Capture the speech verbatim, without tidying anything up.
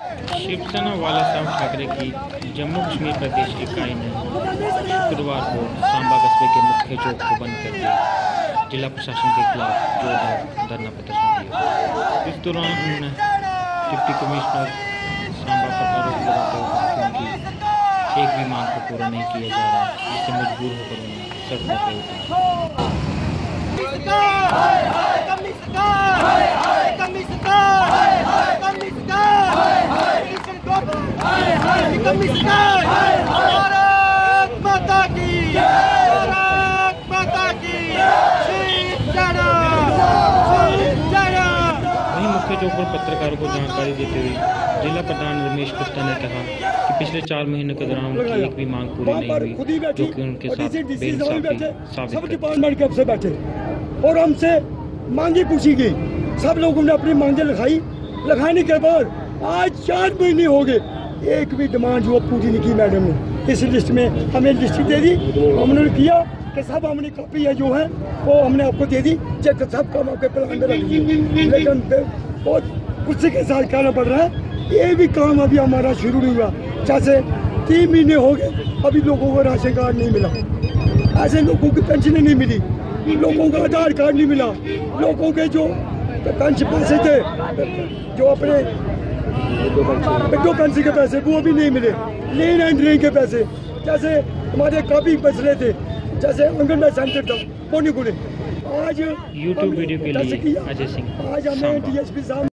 शिवसेना वाला साहब ठाकरे की जम्मू कश्मीर प्रदेश इकाई ने शुक्रवार को सांबा कस्बे के मुख्य चौक को बंद कर दिया। जिला प्रशासन के खिलाफ जोरदार धरना प्रदर्शन किया। इस दौरान उन्होंने डिप्टी कमिश्नर सांबा पर आरोप लगाते हुए क्योंकि एक भी मांग को पूरा नहीं किया जा रहा, जिससे मजबूर होकर उन्हें सड़कों पर उतरे। भारत माता की, भारत माता की, वहीं मुख्य चौक पर पत्रकारों को जानकारी देते हुए जिला प्रधान रमेश गुप्ता ने कहा कि पिछले चार महीनों के दौरान उनकी एक भी मांग पूरी नहीं हुई, जो कि उनके साथ बेइंसाफी साबित करती डिपार्टमेंट के अफसर बैठे और हमसे मांगी पूछी गई। सब लोगों ने अपनी मांगे लिखाई। लिखाने के बाद आज चार महीने हो गए, एक भी डिमांड जो पूरी नहीं की मैडम ने। इस लिस्ट में हमें लिस्ट दे दी, हमने किया कि सब हमने कॉपी है जो है वो हमने आपको दे दी, चेक सब काम आपके प्लान में रख दिए। लेकिन बहुत गुस्से के साथ कहना पड़ रहा है, ये भी काम अभी हमारा शुरू नहीं हुआ। जैसे तीन महीने हो गए, अभी लोगों को राशन कार्ड नहीं मिला, ऐसे लोगों की पेंशन नहीं मिली, लोगों का आधार कार्ड नहीं मिला, लोगों के जो पेंशन पैसे थे, जो अपने विडो पेंशन के पैसे वो भी नहीं मिले, लेन एंड ड्रेन के पैसे, जैसे हमारे काफी मसले थे, जैसे आंगनबाड़ी सेंटर था वो नहीं खुले। आज यूट्यूब वीडियो के लिए अजय सिंह आज हमें डीएसपी साहब